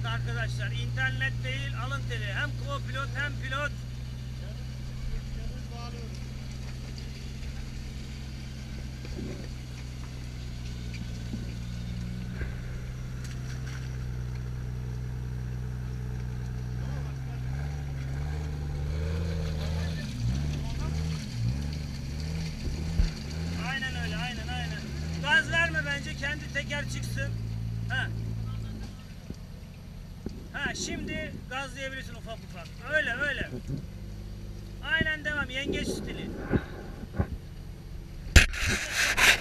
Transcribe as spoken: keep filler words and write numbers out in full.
Evet arkadaşlar, internet değil alın teri. Hem co-pilot hem pilot. Aynen öyle, aynen aynen. Gaz verme bence, kendi teker çıksın. Ha. Ha, şimdi gazlayabilirsin ufak ufak. Öyle öyle. Aynen devam, yengeç stili.